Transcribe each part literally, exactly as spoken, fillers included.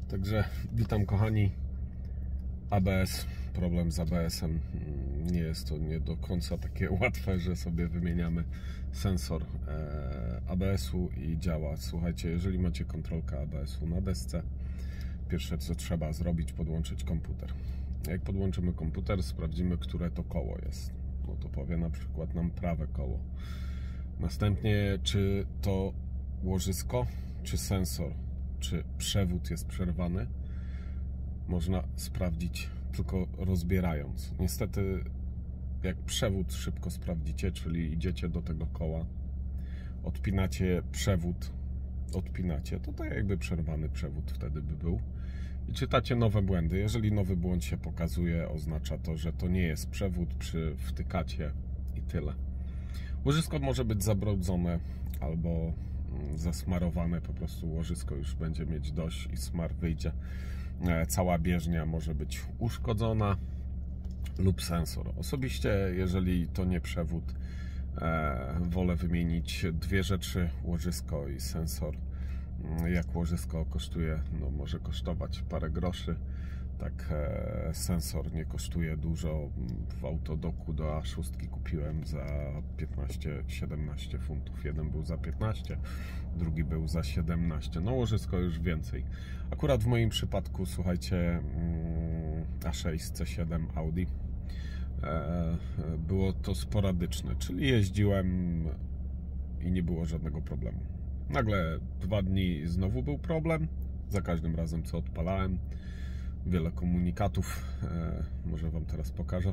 Także witam kochani. A B S, problem z A B S-em. Nie jest to nie do końca takie łatwe, że sobie wymieniamy sensor A B S-u i działa. Słuchajcie, jeżeli macie kontrolkę A B S-u na desce, pierwsze co trzeba zrobić, podłączyć komputer. Jak podłączymy komputer, sprawdzimy, które to koło jest. No to powie na przykład nam prawe koło. Następnie, czy to łożysko, czy sensor, czy przewód jest przerwany, można sprawdzić tylko rozbierając. Niestety, jak przewód szybko sprawdzicie, czyli idziecie do tego koła, odpinacie przewód, odpinacie, to tak jakby przerwany przewód wtedy by był. I czytacie nowe błędy. Jeżeli nowy błąd się pokazuje, oznacza to, że to nie jest przewód, przy wtykacie i tyle. Łożysko może być zabrudzone albo zasmarowane, po prostu łożysko już będzie mieć dość i smar wyjdzie. Cała bieżnia może być uszkodzona lub sensor. Osobiście, jeżeli to nie przewód, wolę wymienić dwie rzeczy, łożysko i sensor. Jak łożysko kosztuje, no może kosztować parę groszy, tak sensor nie kosztuje dużo. W Autodoku do A sześć kupiłem za piętnaście siedemnaście funtów. Jeden był za piętnaście, drugi był za siedemnaście. No łożysko już więcej. Akurat w moim przypadku, słuchajcie, A sześć C siedem Audi, było to sporadyczne, czyli jeździłem i nie było żadnego problemu. Nagle dwa dni znowu był problem, za każdym razem co odpalałem. Wiele komunikatów, e, może wam teraz pokażę.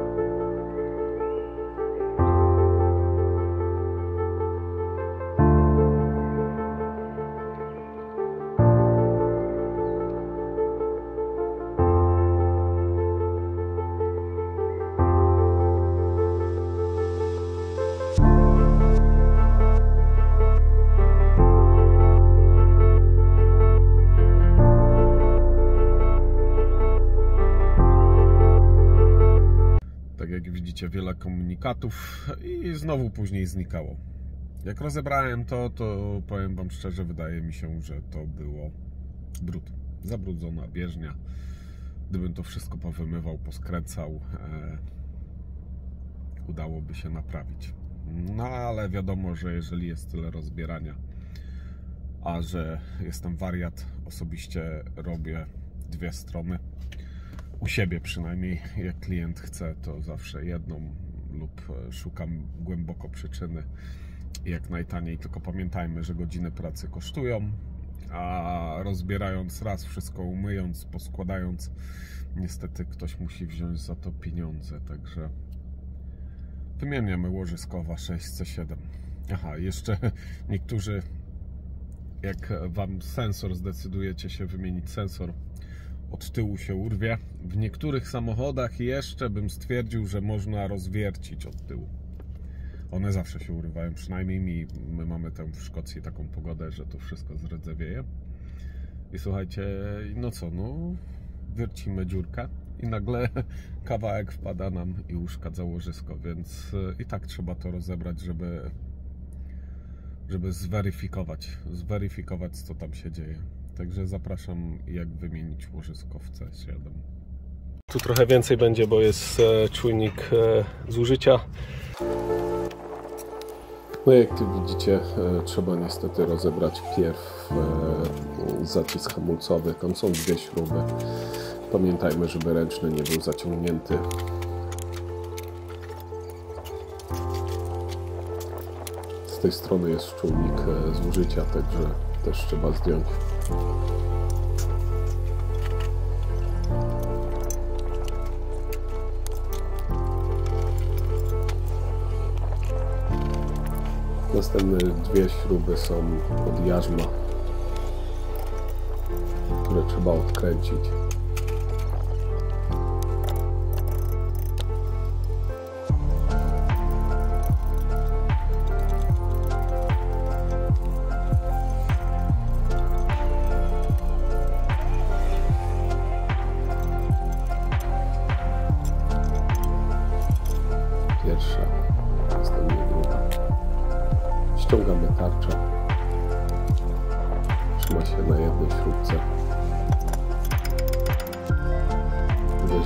Jak widzicie, wiele komunikatów i znowu później znikało. Jak rozebrałem to, to powiem wam szczerze, wydaje mi się, że to było brud. Zabrudzona bieżnia. Gdybym to wszystko powymywał, poskręcał, e, udałoby się naprawić. No ale wiadomo, że jeżeli jest tyle rozbierania, a że jestem wariat, osobiście robię dwie strony. U siebie przynajmniej, jak klient chce, to zawsze jedną lub szukam głęboko przyczyny jak najtaniej. Tylko pamiętajmy, że godziny pracy kosztują, a rozbierając raz, wszystko umyjąc, poskładając, niestety ktoś musi wziąć za to pieniądze. Także wymieniamy łożyskowa sześć C siedem. Aha, jeszcze niektórzy, jak wam sensor, zdecydujecie się wymienić sensor, od tyłu się urwie. W niektórych samochodach jeszcze bym stwierdził, że można rozwiercić od tyłu. One zawsze się urywają, przynajmniej mi. My mamy tam w Szkocji taką pogodę, że to wszystko zrdzewieje. I słuchajcie, no co, no wiercimy dziurkę i nagle kawałek wpada nam i uszkadza łożysko, więc i tak trzeba to rozebrać, żeby żeby zweryfikować, zweryfikować co tam się dzieje. Także zapraszam, jak wymienić łożysko w C siedem. Tu trochę więcej będzie, bo jest czujnik zużycia. No jak tu widzicie, trzeba niestety rozebrać pierw zacisk hamulcowy. Tam są dwie śruby. Pamiętajmy, żeby ręczny nie był zaciągnięty. Z tej strony jest czujnik zużycia, także też trzeba zdjąć. Następne dwie śruby są od jarzma, które trzeba odkręcić. Pierwsza, następnie druga. Ściągamy tarczę. Trzyma się na jednej śrubce.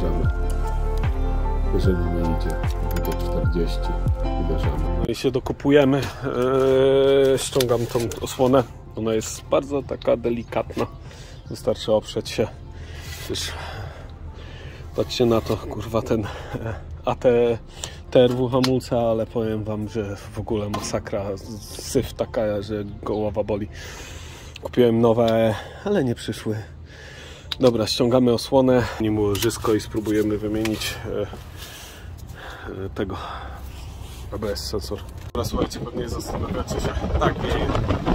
uderzamy. Jeżeli nie idzie do czterdziestu, uderzamy. No i się dokupujemy. Eee, ściągam tą osłonę. Ona jest bardzo taka delikatna. Wystarczy oprzeć się. Przecież patrzcie na to, kurwa, ten A T R W hamulca, ale powiem wam, że w ogóle masakra. Syf taka, że głowa boli. Kupiłem nowe, ale nie przyszły. Dobra, ściągamy osłonę, nim łożysko i spróbujemy wymienić e, e, tego A B S sensor. Dobra, słuchajcie, pewnie zastanawiacie się. Tak, wieje.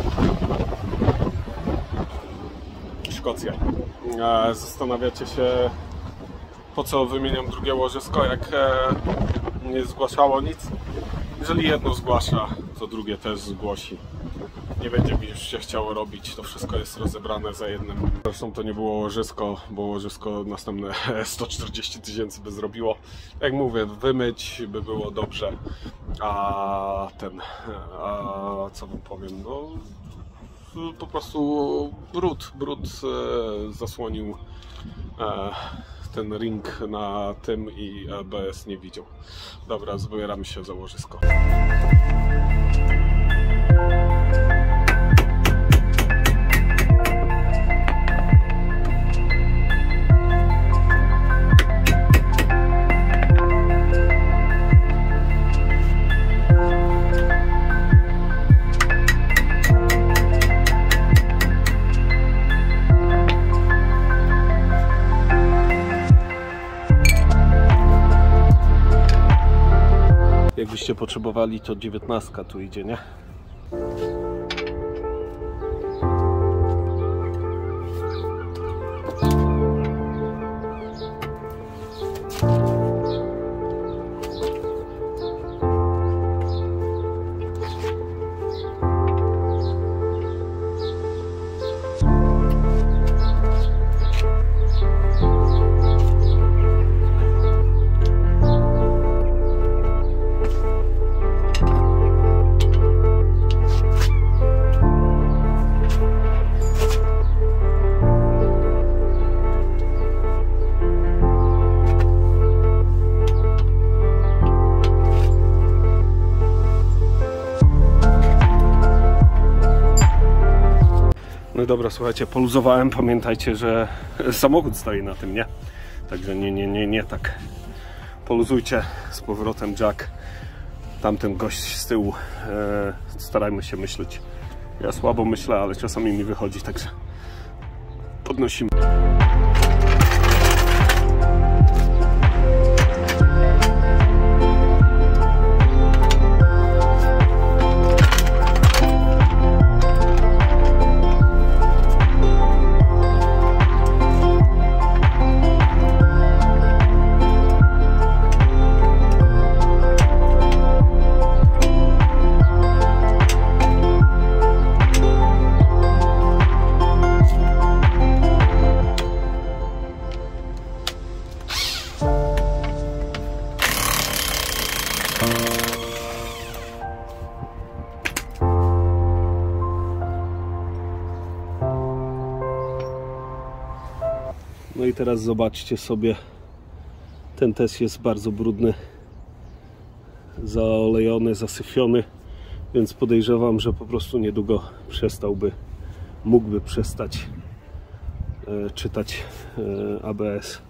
Szkocja. E, zastanawiacie się, po co wymieniam drugie łożysko, jak e, nie zgłaszało nic. Jeżeli jedno zgłasza, to drugie też zgłosi. Nie będzie mi już się chciało robić, to wszystko jest rozebrane za jednym. Zresztą to nie było łożysko, bo łożysko następne sto czterdzieści tysięcy by zrobiło. Jak mówię, wymyć by było dobrze, a ten, a co wam powiem, no po prostu brud, brud zasłonił ten ring na tym i A B S nie widział. Dobra, zbieramy się za łożysko. Jakbyście potrzebowali, to dziewiętnastka tu idzie, nie? No i dobra, słuchajcie, poluzowałem, pamiętajcie, że samochód stoi na tym, nie? Także nie, nie, nie, nie tak. Poluzujcie z powrotem jack. Tamten gość z tyłu. E, starajmy się myśleć. Ja słabo myślę, ale czasami mi wychodzi, także podnosimy. No i teraz zobaczcie sobie, ten test jest bardzo brudny, zaolejony, zasyfiony, więc podejrzewam, że po prostu niedługo przestałby, mógłby przestać e, czytać e, A B S.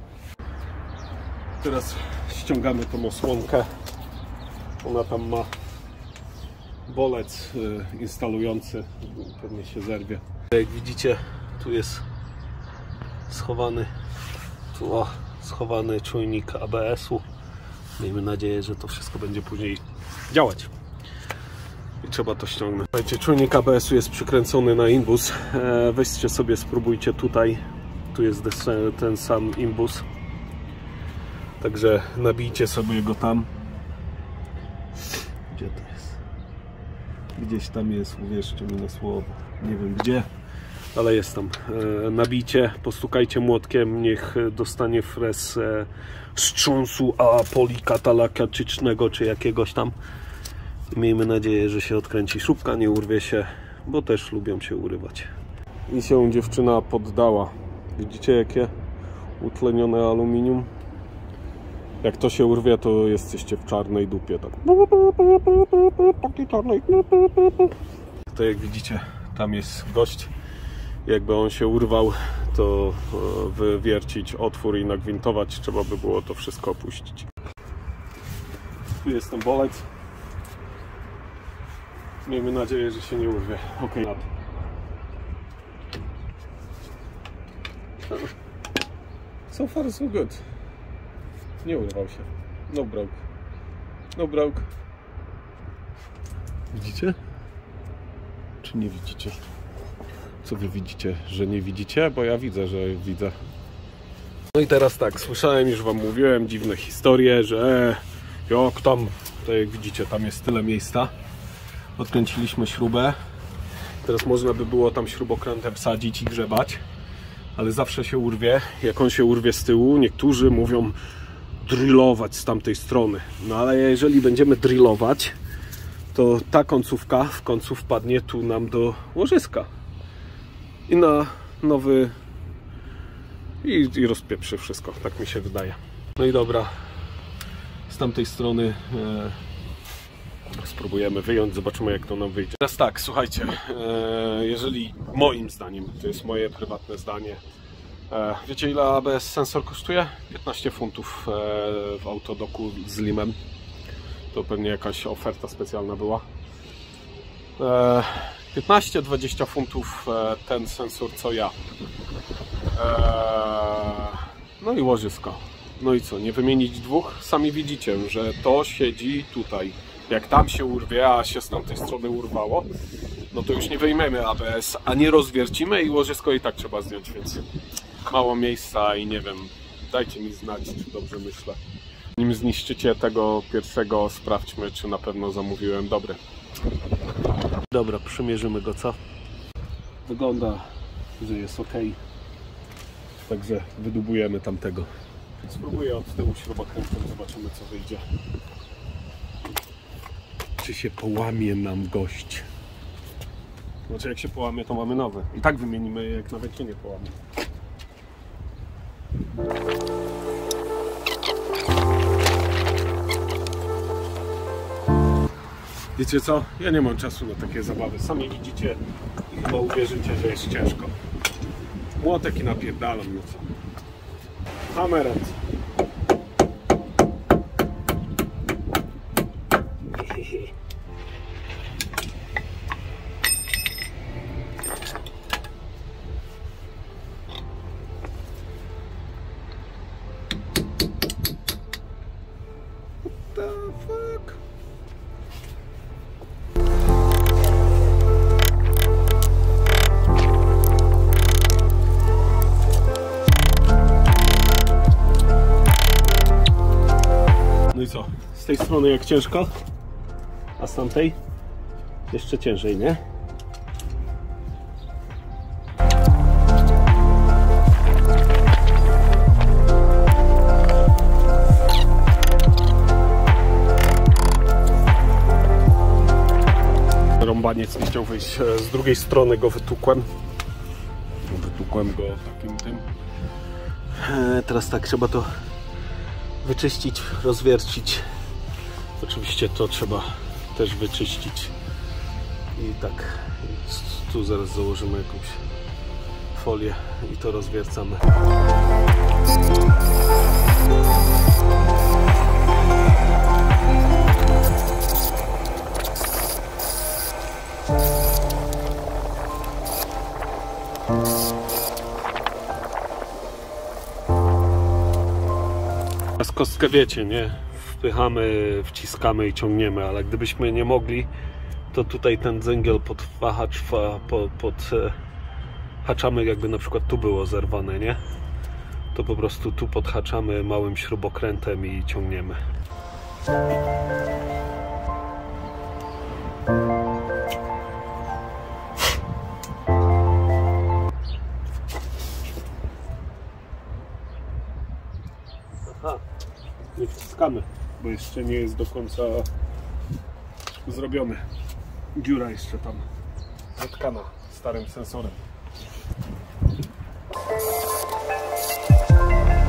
Teraz ściągamy tą osłonkę, ona tam ma bolec e, instalujący, pewnie się zerwie. Jak widzicie, tu jest schowany, tu, o, schowany czujnik A B S-u. Miejmy nadzieję, że to wszystko będzie później działać. I trzeba to ściągnąć. Słuchajcie, czujnik A B S-u jest przykręcony na imbus. E, weźcie sobie, spróbujcie tutaj. Tu jest ten sam imbus. Także nabijcie sobie go tam. Gdzie to jest? Gdzieś tam jest, uwierzcie mi na słowo. Nie wiem gdzie, ale jest tam. E, nabijcie, postukajcie młotkiem, niech dostanie fres e, wstrząsu apolikatalakatycznego czy jakiegoś tam. Miejmy nadzieję, że się odkręci szubka, nie urwie się, bo też lubią się urywać. I się dziewczyna poddała. Widzicie, jakie utlenione aluminium. Jak to się urwie, to jesteście w czarnej dupie. Tak. Takiej czarnej. To jak widzicie, tam jest gość. Jakby on się urwał, to wywiercić otwór i nagwintować. Trzeba by było to wszystko opuścić. Tu jest ten bolec. Miejmy nadzieję, że się nie urwie. Ok. So far so good. Nie urwał się. No broke. No broke. Widzicie? Czy nie widzicie? Co wy widzicie? Że nie widzicie? Bo ja widzę, że widzę. No i teraz tak, słyszałem, już wam mówiłem dziwne historie, że jak tam, to jak widzicie, tam jest tyle miejsca. Odkręciliśmy śrubę. Teraz można by było tam śrubokrętem wsadzić i grzebać, ale zawsze się urwie. Jak on się urwie z tyłu, niektórzy mówią drillować z tamtej strony. No ale jeżeli będziemy drillować, to ta końcówka w końcu wpadnie tu nam do łożyska. I na nowy... I, i rozpieprzy wszystko, tak mi się wydaje. No i dobra, z tamtej strony e, spróbujemy wyjąć, zobaczymy jak to nam wyjdzie. Teraz tak, słuchajcie, e, jeżeli moim zdaniem, to jest moje prywatne zdanie, e, wiecie ile A B S sensor kosztuje? piętnaście funtów e, w Autodoku z limem. To pewnie jakaś oferta specjalna była. E, piętnaście dwadzieścia funtów e, ten sensor co ja. No i łożysko. No i co, nie wymienić dwóch? Sami widzicie, że to siedzi tutaj. Jak tam się urwie, a się z tamtej strony urwało, no to już nie wyjmiemy A B S, a nie rozwiercimy i łożysko i tak trzeba zdjąć, więc mało miejsca i nie wiem, dajcie mi znać, czy dobrze myślę. Nim zniszczycie tego pierwszego, sprawdźmy, czy na pewno zamówiłem dobry. Dobra, przymierzymy go, co? Wygląda, że jest ok. Także wydubujemy tamtego. Spróbuję od tyłu śrubokrętem, zobaczymy co wyjdzie. Czy się połamie nam gość? Znaczy jak się połamie, to mamy nowe. I tak wymienimy, jak nawet się nie połamie. Wiecie co? Ja nie mam czasu na takie zabawy. Sami widzicie i chyba uwierzycie, że jest ciężko. Młotek i napierdalam, no co? Mamy ręce. What the fuck? No i co? Z tej strony jak ciężko, a z tamtej jeszcze ciężej, nie? Rąbaniec nie chciał wyjść z drugiej strony, go wytukłem. Wytukłem go takim tym. Teraz tak, trzeba to wyczyścić, rozwiercić. Oczywiście to trzeba też wyczyścić. I tak, tu zaraz założymy jakąś folię i to rozwiercamy. Z kostkę wiecie, nie? Wpychamy, wciskamy i ciągniemy, ale gdybyśmy nie mogli, to tutaj ten dzęgiel pod wahacz, pod, pod haczamy, jakby na przykład tu było zerwane, nie? To po prostu tu podhaczamy małym śrubokrętem i ciągniemy. Aha, nie wciskamy, bo jeszcze nie jest do końca zrobiony. Dziura jeszcze tam zatkana starym sensorem.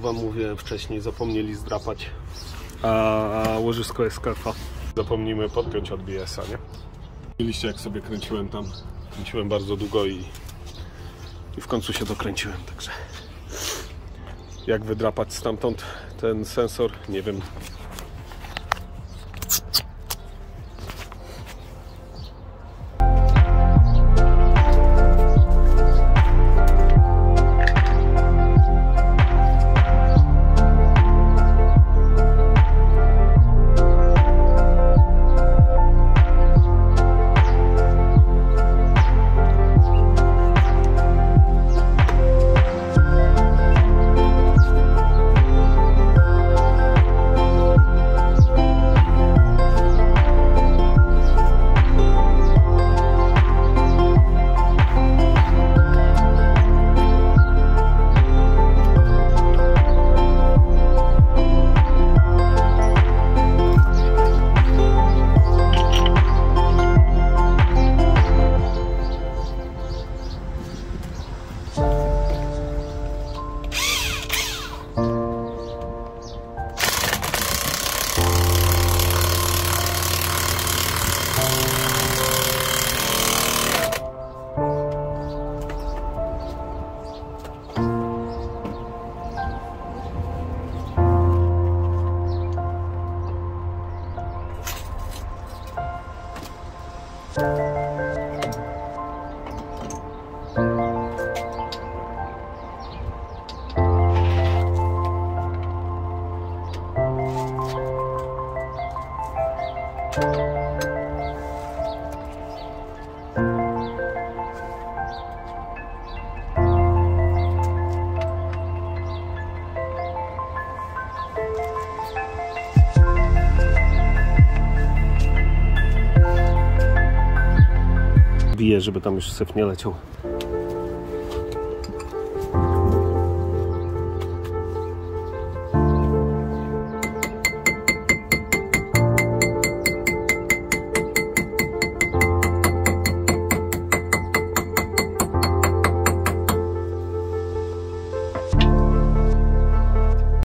Wam mówiłem wcześniej, zapomnieli zdrapać a łożysko jest skarfa. Zapomnijmy podpiąć od B S a, nie? Widzieliście, jak sobie kręciłem tam. Kręciłem bardzo długo i, i w końcu się dokręciłem, także jak wydrapać stamtąd ten sensor, nie wiem. Bije, żeby tam już syf nie leciał.